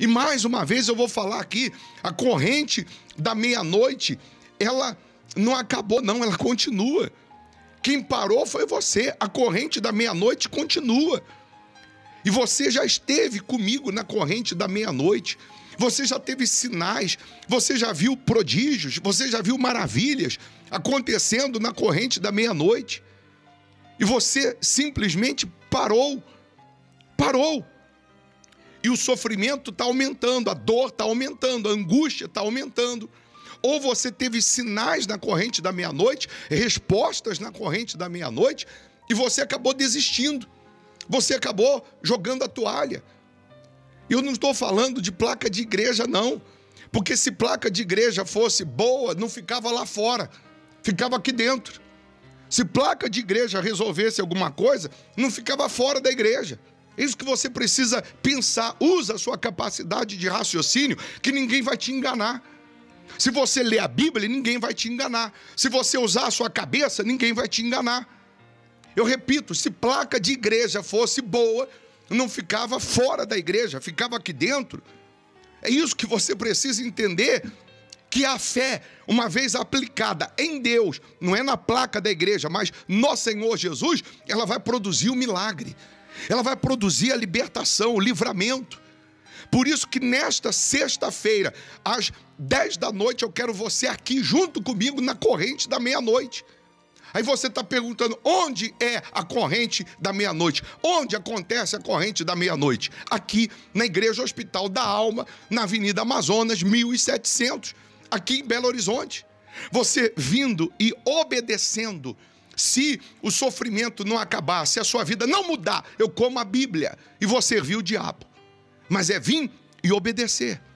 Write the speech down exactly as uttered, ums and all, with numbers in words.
E mais uma vez eu vou falar aqui, a corrente da meia-noite, ela não acabou não, ela continua. Quem parou foi você, a corrente da meia-noite continua. E você já esteve comigo na corrente da meia-noite, você já teve sinais, você já viu prodígios, você já viu maravilhas acontecendo na corrente da meia-noite. E você simplesmente parou, parou. E o sofrimento está aumentando, a dor está aumentando, a angústia está aumentando. Ou você teve sinais na corrente da meia-noite, respostas na corrente da meia-noite, e você acabou desistindo. Você acabou jogando a toalha. Eu não estou falando de placa de igreja, não. Porque se placa de igreja fosse boa, não ficava lá fora, ficava aqui dentro. Se placa de igreja resolvesse alguma coisa, não ficava fora da igreja. É isso que você precisa pensar. Usa a sua capacidade de raciocínio, que ninguém vai te enganar. Se você ler a Bíblia, ninguém vai te enganar. Se você usar a sua cabeça, ninguém vai te enganar. Eu repito, se placa de igreja fosse boa, não ficava fora da igreja, ficava aqui dentro. É isso que você precisa entender, que a fé, uma vez aplicada em Deus, não é na placa da igreja, mas no Senhor Jesus, ela vai produzir o milagre. Ela vai produzir a libertação, o livramento. Por isso que nesta sexta-feira, às dez da noite, eu quero você aqui junto comigo na corrente da meia-noite. Aí você está perguntando, onde é a corrente da meia-noite? Onde acontece a corrente da meia-noite? Aqui na Igreja Hospital da Alma, na Avenida Amazonas, mil e setecentos, aqui em Belo Horizonte. Você vindo e obedecendo. Se o sofrimento não acabar, se a sua vida não mudar, eu como a Bíblia e vou servir o diabo. Mas é vir e obedecer.